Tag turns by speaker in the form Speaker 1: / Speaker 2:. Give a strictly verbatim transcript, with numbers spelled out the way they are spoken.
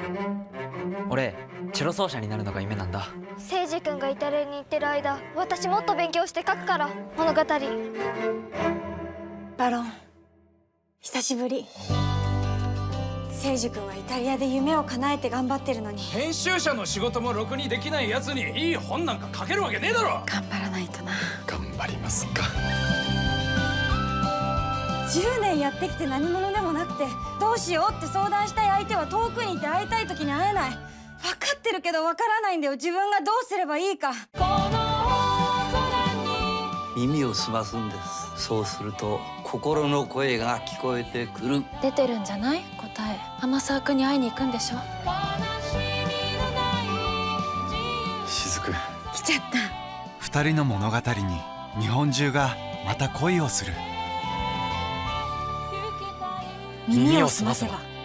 Speaker 1: 俺チェロ奏者になるのが夢なんだ。
Speaker 2: 聖司君がイタリアに行ってる間、私もっと勉強して書くから物語。
Speaker 3: バロン、久しぶり。聖司君はイタリアで夢を叶えて頑張ってるのに、
Speaker 4: 編集者の仕事もろくにできないやつにいい本なんか書けるわけねえだろ。
Speaker 3: 頑張らないとな。
Speaker 4: 頑張りますか。
Speaker 3: じゅうねんやってきて何者でもなくて、どうしようって相談したい相手は遠くにいて会いたい時に会えない。分かってるけど分からないんだよ、自分がどうすればいいか。
Speaker 5: 耳を澄ますんです。そうすると心の声が聞こえてくる。
Speaker 3: 出てるんじゃない？答え。天沢君に会いに行くんでしょ。
Speaker 4: 雫、
Speaker 3: 来ちゃった。
Speaker 6: 二人の物語に日本中がまた恋をする。
Speaker 3: 耳を澄ませば。